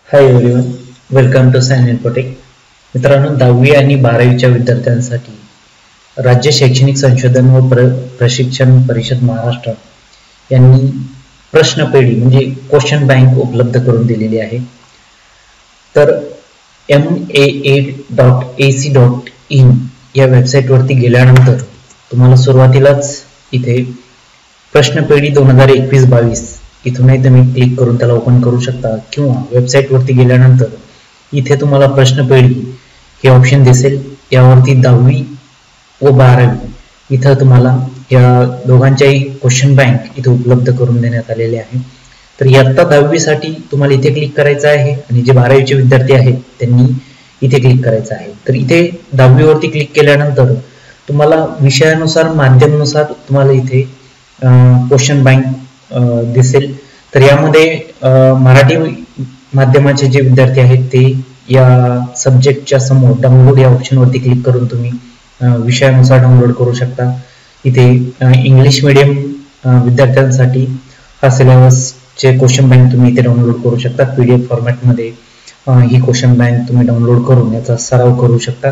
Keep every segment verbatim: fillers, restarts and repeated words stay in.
High everyone, welcome to Sayan infotech. मित्रांनो, दहावी आणि बारावीच्या विद्यार्थ्यांसाठी राज्य शैक्षणिक संशोधन व प्र प्रशिक्षण परिषद महाराष्ट्र यांनी प्रश्नपेढी म्हणजे क्वेश्चन बँक उपलब्ध करून दिलेली आहे. तर M A A dot A C dot in या वेबसाईटवरती गेल्यानंतर तुम्हाला सुरुवातीलाच इथे प्रश्नपेढी दोन हजार एकवीस बावीस इथूनही तुम्ही क्लिक करून त्याला ओपन करू शकता, किंवा वेबसाईट वरती गेल्यानंतर इथे तुम्हाला प्रश्नपेढी हे ऑप्शन दिसेल. यावरती दहावी व बारावी इथं तुम्हाला या दोघांच्याही क्वेश्चन बँक इथे उपलब्ध करून देण्यात आलेले आहे. तर इयत्ता दहावी साठी तुम्हाला इथे क्लिक करायचं आहे, आणि जे बारावीचे विद्यार्थी आहेत त्यांनी इथे क्लिक करायचं आहे. तर इथे दहावी वरती क्लिक केल्यानंतर तुम्हाला विषयानुसार माध्यमानुसार तुम्हाला इथे क्वेश्चन बँक दिसेल. तर यामध्ये मराठी माध्यमाचे जे विद्यार्थी आहेत ते या सब्जेक्टच्या समोर डाउनलोड या ऑप्शन वरती क्लिक करून तुम्ही विषयानुसार डाउनलोड करू शकता. इथे इंग्लिश मीडियम विद्यार्थ्यांसाठी हा सिलेबसचे क्वेश्चन बँक तुम्ही इथे डाउनलोड करू शकता. पीडीएफ फॉर्मॅट मध्ये ही क्वेश्चन बँक तुम्ही डाउनलोड करून याचा सराव करू शकता.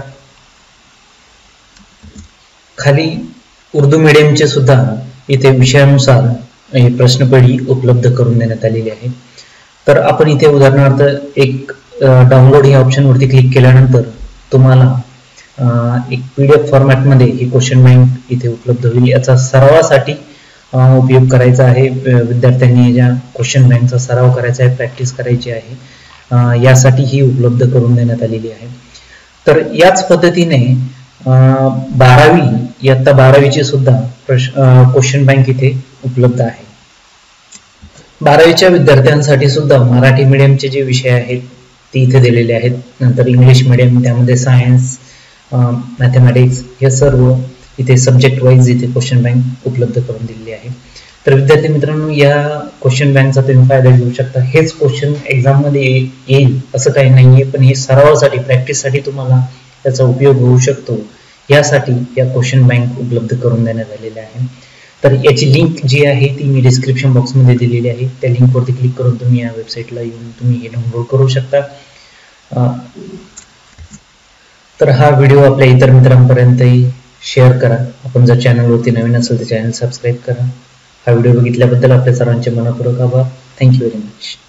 खाली उर्दू मीडियमचे सुद्धा इथे विषयानुसार ही प्रश्नपेढी उपलब्ध करून देण्यात आलेली आहे. तर आपण इथे उदाहरणार्थ एक डाउनलोड या ऑप्शन वरती क्लिक केल्यानंतर तुम्हाला एक पीडीएफ फॉर्मॅट मध्ये ही क्वेश्चन बँक इथे उपलब्ध होईल. याचा सरावासाठी उपयोग करायचा आहे. विद्यार्थ्यांनी या क्वेश्चन बँकचा सराव करायचा आहे, प्रॅक्टिस करायची आहे, यासाठी ही उपलब्ध करून देण्यात आलेली आहे. तर याच पद्धतीने बारावी इयत्ता बारावीची सुद्धा क्वेश्चन बँक इथे उपलब्ध आहे. बारावीच्या विद्यार्थ्यांसाठी सुद्धा मराठी मीडियमचे जे विषय आहेत ते इथे दिलेले आहेत. नंतर इंग्लिश मीडियम, त्यामध्ये सायन्स, मॅथमॅटिक्स हे सर्व इथे सब्जेक्ट वाईज इथे क्वेश्चन बँक उपलब्ध करून दिलेली आहे. तर विद्यार्थी मित्रांनो, या क्वेश्चन बँकचा तुम्ही फायदा घेऊ शकता. हेच क्वेश्चन एक्झाम मध्ये येईल असं काही नाहीये, पण हे सरावासाठी प्रॅक्टिससाठी तुम्हाला त्याचा उपयोग होऊ शकतो, यासाठी या क्वेश्चन बँक उपलब्ध करून देण्यात आलेल्या आहे. तर याची लिंक जी आहे ती मी डिस्क्रिप्शन बॉक्स मध्ये दिलेली आहे. त्या लिंक वरती क्लिक करून तुम्ही या वेबसाईटला येऊन तुम्ही हे डाउनलोड करू शकता. तर हा व्हिडिओ आपल्या इतर मित्रांपर्यंतही शेअर करा. आपण जर चॅनलवरती नवीन असेल तर चॅनल सबस्क्राईब करा. हा व्हिडिओ बघितल्याबद्दल आपल्या सर्वांचे मनपूर्वक आभार. Thank you very much.